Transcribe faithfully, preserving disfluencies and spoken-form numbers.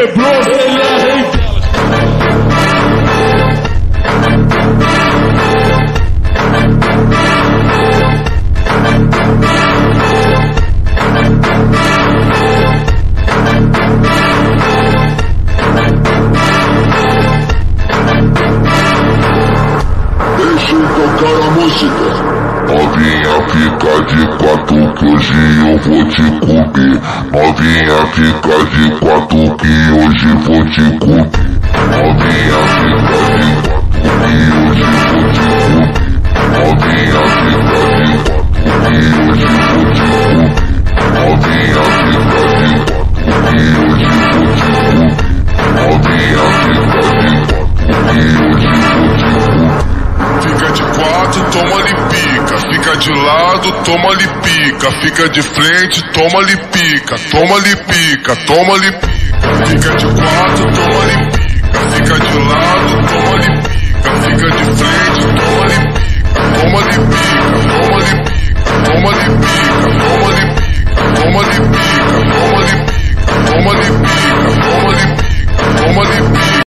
quebrou, ele é rei delas. Deixa eu tocar a música. Novinha, fica de quatro que hoje eu vou te comer. Novinha, fica de quatro que hoje vou te comer. Novinha, fica de quatro que hoje vou te comer. Novinha, fica de quatro que hoje vou te comer. Novinha, fica de quatro que hoje vou te comer. Novinha, fica de quatro que hoje vou te comer. Fica de quatro, toma-lhe pica. Fica de lado, toma-lhe pica. Fica de frente, toma-lhe pica. Toma-lhe pica, toma-lhe pica. Fica de quatro, toma-lhe pica. Fica de lado, toma-lhe pica. Fica de frente, toma-lhe pica. Toma-lhe pica, toma-lhe pica. Toma-lhe pica, toma-lhe pica. Toma-lhe pica, toma-lhe pica. Toma-lhe pica, toma-lhe pica. Toma-lhe pica.